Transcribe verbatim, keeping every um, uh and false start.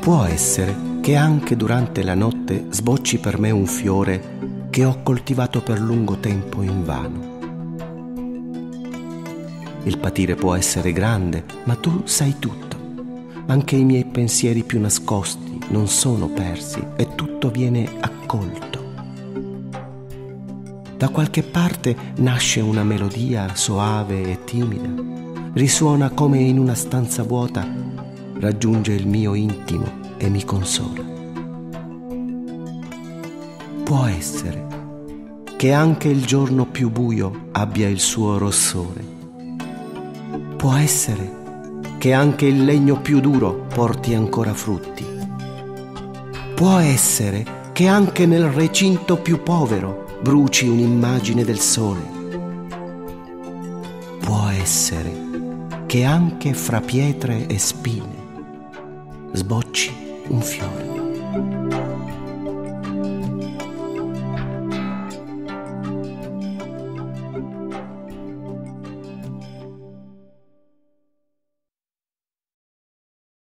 Può essere che anche durante la notte sbocci per me un fiore che ho coltivato per lungo tempo invano. Il patire può essere grande, ma tu sai tutto. Anche i miei pensieri più nascosti non sono persi e tutto viene accolto. Da qualche parte nasce una melodia soave e timida, risuona come in una stanza vuota, raggiunge il mio intimo e mi consola. Può essere che anche il giorno più buio abbia il suo rossore. Può essere che anche il legno più duro porti ancora frutti. Può essere che anche nel recinto più povero bruci un'immagine del sole. Può essere che anche fra pietre e spine sbocci un fiore.